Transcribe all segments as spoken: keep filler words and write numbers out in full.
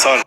sale.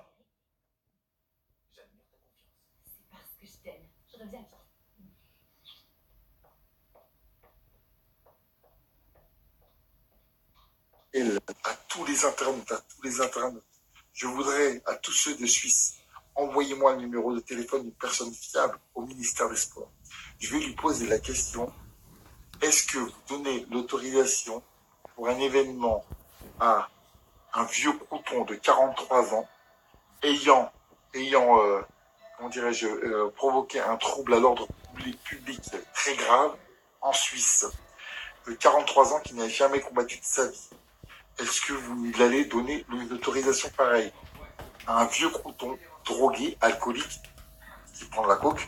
À tous les internautes, à tous les internautes, je voudrais à tous ceux de Suisse, envoyez-moi le numéro de téléphone d'une personne fiable au ministère des Sports. Je vais lui poser la question, est-ce que vous donnez l'autorisation pour un événement à un vieux crouton de quarante-trois ans ayant, ayant euh, comment dirais-je, euh, provoqué un trouble à l'ordre public, public très grave en Suisse, de quarante-trois ans qui n'a jamais combattu de sa vie. Est-ce que vous allez donner une autorisation pareille à un vieux crouton, drogué, alcoolique, qui prend de la coke?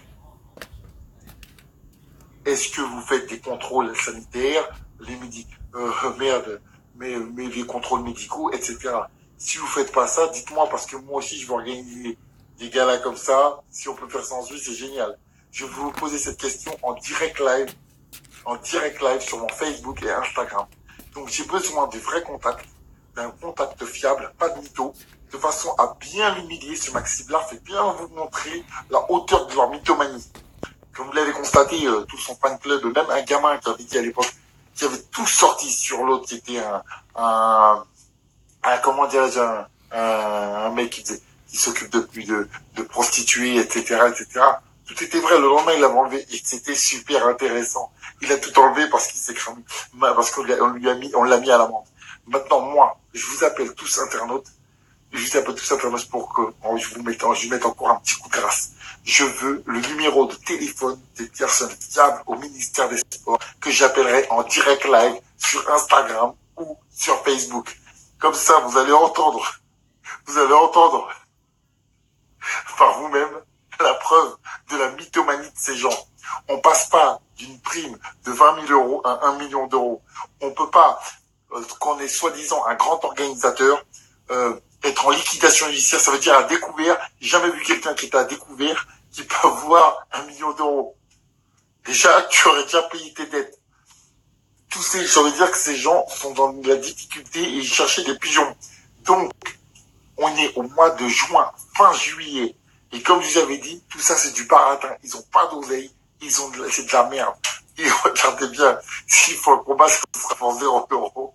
Est-ce que vous faites des contrôles sanitaires, les médic... euh, merde, mais, mais les contrôles médicaux, et cetera. Si vous faites pas ça, dites-moi, parce que moi aussi, je vais organiser des galas comme ça. Si on peut faire ça en Suisse, c'est génial. Je vais vous poser cette question en direct live, en direct live sur mon Facebook et Instagram. Donc, j'ai besoin de vrais contacts, d'un contact fiable, pas de mytho, de façon à bien l'humilier, ce Maxi Blarf, et bien vous montrer la hauteur de leur mythomanie. Comme vous l'avez constaté, euh, tout son fan club, même un gamin qui avait dit à l'époque, qui avait tout sorti sur l'autre, qui était un, un, un comment dirais-je, un, un, un mec qui, faisait, qui s'occupe de, de, de prostituées, et cetera, et cetera. Tout était vrai. Le lendemain, il l'avait enlevé et c'était super intéressant. Il a tout enlevé parce qu'il s'est cramé, parce qu'on lui a mis, on l'a mis à l'amende. Maintenant, moi, je vous appelle tous internautes. Je vous appelle tous internautes pour que oh, je vous mette, je vous mette encore un petit coup de grâce. Je veux le numéro de téléphone des personnes fiables au ministère des Sports que j'appellerai en direct live sur Instagram ou sur Facebook. Comme ça, vous allez entendre, vous allez entendre par vous-même la preuve de la mythomanie de ces gens. On passe pas d'une prime de vingt mille euros à un million d'euros. On peut pas, euh, qu'on est soi-disant un grand organisateur, euh, être en liquidation judiciaire, ça veut dire à découvert. J'ai jamais vu quelqu'un qui était à découvert qui peut avoir un million d'euros. Déjà, tu aurais déjà payé tes dettes. Tous ces, ça veut dire que ces gens sont dans la difficulté et ils cherchaient des pigeons. Donc, on est au mois de juin, fin juillet. Et comme je vous avais dit, tout ça c'est du baratin. Ils ont pas d'oseille. Ils ont de, c'est de la merde. Et regardez bien, s'il faut un combat, ce sera pour zéro euro.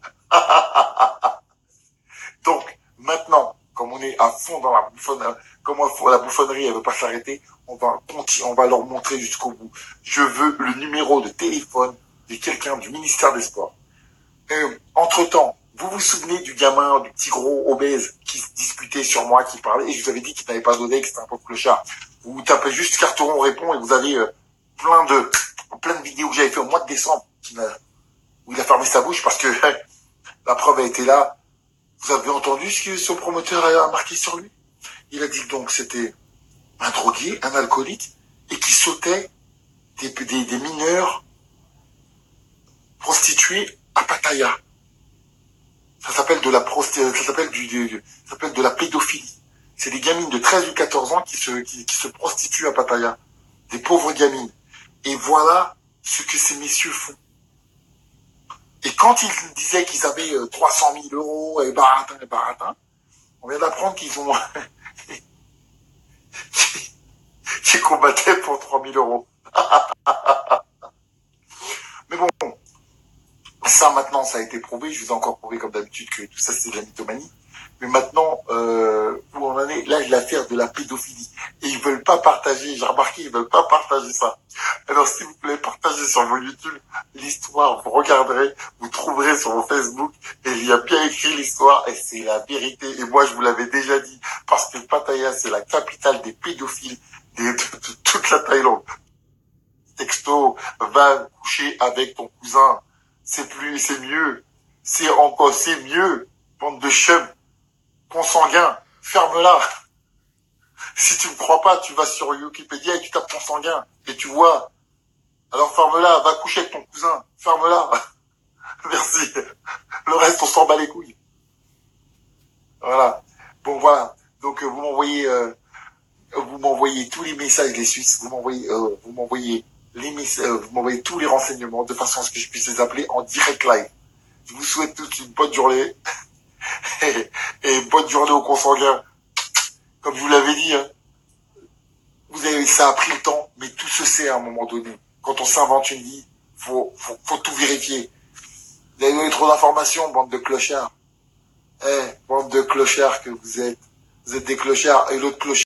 Donc, maintenant, comme on est à fond dans la bouffonnerie, comme la bouffonnerie, elle veut pas s'arrêter, on va continuer, on va leur montrer jusqu'au bout. Je veux le numéro de téléphone de quelqu'un du ministère des Sports. Euh, entre-temps, vous vous souvenez du gamin, du petit gros obèse qui se disputait sur moi, qui parlait, et je vous avais dit qu'il n'avait pas d'oseille, que c'était un peu clochard. Vous tapez juste Carteron répond et vous avez euh, plein de plein de vidéos que j'avais fait au mois de décembre qui m'a, où il a fermé sa bouche parce que la preuve a été là. Vous avez entendu ce que son promoteur a marqué sur lui? Il a dit donc que c'était un drogué, un alcoolique, et qui sautait des, des, des mineurs prostituées à Pattaya. Ça s'appelle de la prosti- ça s'appelle du, du ça s'appelle de la pédophilie. C'est des gamines de treize ou quatorze ans qui se qui, qui se prostituent à Pattaya. Des pauvres gamines. Et voilà ce que ces messieurs font. Et quand ils disaient qu'ils avaient euh, trois cent mille euros et baratin et baratin, on vient d'apprendre qu'ils ont qu'ils combattaient pour trois mille euros. Mais bon, ça maintenant, ça a été prouvé. Je vous ai encore prouvé comme d'habitude que tout ça c'est de la mythomanie. Mais maintenant, euh, où on en est, là, l'affaire de la pédophilie. Et ils veulent pas partager, j'ai remarqué, ils veulent pas partager ça. Alors, s'il vous plaît, partagez sur vos YouTube l'histoire, vous regarderez, vous trouverez sur mon Facebook, et il y a bien écrit l'histoire, et c'est la vérité. Et moi, je vous l'avais déjà dit, parce que Pattaya, c'est la capitale des pédophiles de, de, de toute la Thaïlande. Texto, va coucher avec ton cousin. C'est plus, c'est mieux. C'est encore, c'est mieux. Bande de chums. Consanguin, ferme-la. Si tu me crois pas, tu vas sur Wikipédia et tu tapes consanguin. Et tu vois. Alors ferme-la, va coucher avec ton cousin. Ferme-la. Merci. Le reste, on s'en bat les couilles. Voilà. Bon, voilà. Donc, euh, vous m'envoyez, euh, vous m'envoyez tous les messages des Suisses. Vous m'envoyez, euh, vous m'envoyez les messages, euh, vous m'envoyez tous les renseignements de façon à ce que je puisse les appeler en direct live. Je vous souhaite tous une bonne journée. Et bonne journée aux consanguins. comme je vous l'avais dit, hein, vous avez, ça a pris le temps, mais tout se sait à un moment donné. Quand on s'invente une vie, faut, faut, faut tout vérifier. Vous avez donné trop d'informations, bande de clochards. Eh, bande de clochards que vous êtes. Vous êtes des clochards. Et l'autre clochard,